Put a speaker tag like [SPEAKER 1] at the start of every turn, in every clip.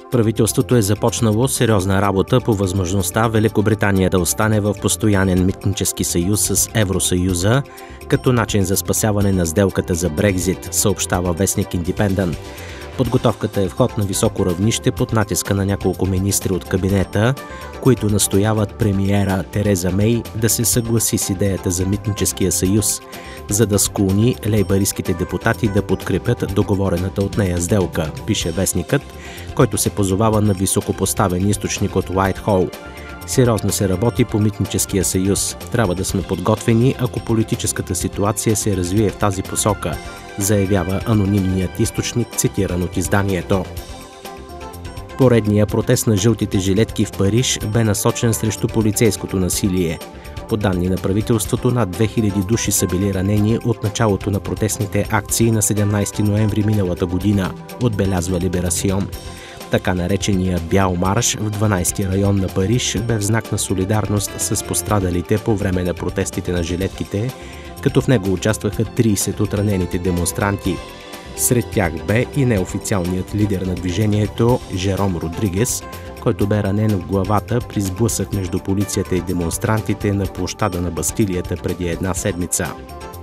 [SPEAKER 1] Правителството е започнало сериозна работа по възможността Великобритания да остане в постоянен митнически съюз с Евросъюза като начин за спасяване на сделката за Брекзит, съобщава вестник Индипендънт. Подготовката е в ход на високо равнище под натиска на няколко министри от кабинета, които настояват премиера Тереза Мей да се съгласи с идеята за митническия съюз, за да склони лейбъристските депутати да подкрепят договорената от нея сделка, пише вестникът, който се позовава на високопоставен източник от Уайтхол. Сериозно се работи по митническия съюз. Трябва да сме подготвени, ако политическата ситуация се развие в тази посока, заявява анонимният източник, цитиран от изданието. Поредният протест на жълтите жилетки в Париж бе насочен срещу полицейското насилие. По данни на правителството, над 2000 души са били ранени от началото на протестните акции на 17 ноември миналата година, отбелязва Либерасион. Така наречения Бял марш в 12-ти район на Париж бе в знак на солидарност с пострадалите по време на протестите на жилетките, като в него участваха 30 от ранените демонстранти. Сред тях бе и неофициалният лидер на движението Жером Родригес, който бе ранен в главата при сблъсък между полицията и демонстрантите на площада на Бастилията преди една седмица.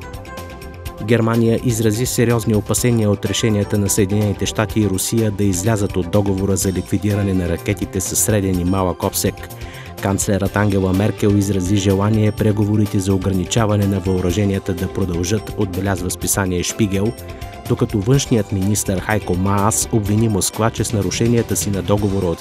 [SPEAKER 1] Германия изрази сериозни опасения от решенията на Съединените щати и Русия да излязат от договора за ликвидиране на ракетите със среден и малък обсег. Канцлерът Ангела Меркел изрази желание преговорите за ограничаване на въоръженията да продължат, отбелязва списание Шпигел, докато външният министър Хайко Маас обвини Москва, че с нарушенията си на договора от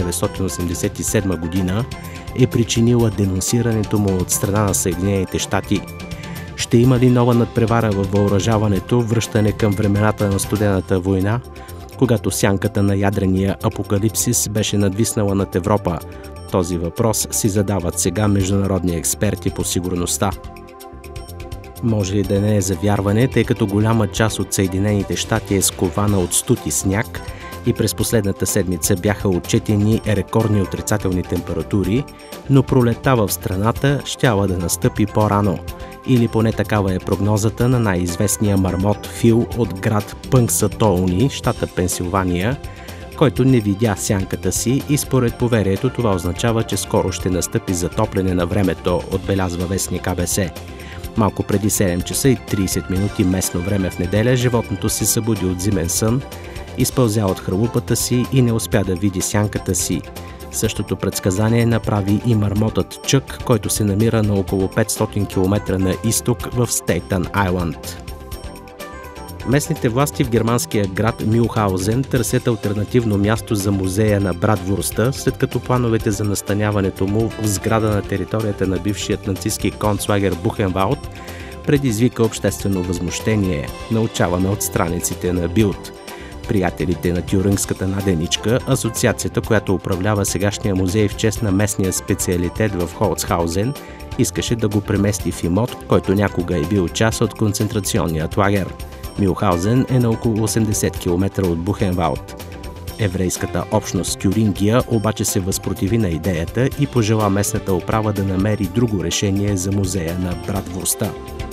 [SPEAKER 1] 1987 година е причинила денонсирането му от страна на Съединените щати. Ще има ли нова надпревара във въоръжаването, връщане към времената на студената война, когато сянката на ядрения апокалипсис беше надвиснала над Европа? Този въпрос си задават сега международни експерти по сигурността. Може ли да не е за вярване, тъй като голяма част от Съединените щати е скована от студ и сняг и през последната седмица бяха отчетени рекордни отрицателни температури, но пролетта в страната щяла да настъпи по-рано. Или поне такава е прогнозата на най-известния мармот Фил от град Пънксатоуни, щата Пенсилвания, който не видя сянката си и според поверието това означава, че скоро ще настъпи затопляне на времето, отбелязва вестник АБС. Малко преди 7 часа и 30 минути местно време в неделя животното се събуди от зимен сън, изпълзя от хралупата си и не успя да види сянката си. Същото предсказание направи и мармотът Чък, който се намира на около 500 км на изток в Стейтън Айланд. Местните власти в германския град Мюлхаузен търсят алтернативно място за музея на Братвурста, след като плановете за настаняването му в сграда на територията на бившият нацистски концлагер Бухенвалд предизвика обществено възмущение, научаваме от страниците на Билд. Приятелите на тюрингската наденичка, асоциацията, която управлява сегашния музей в чест на местния специалитет в Холцхаузен, искаше да го премести в имот, който някога е бил част от концентрационният лагер. Мюлхаузен е на около 80 км от Бухенвалд. Еврейската общност Тюрингия обаче се възпротиви на идеята и пожела местната управа да намери друго решение за музея на Братвурста.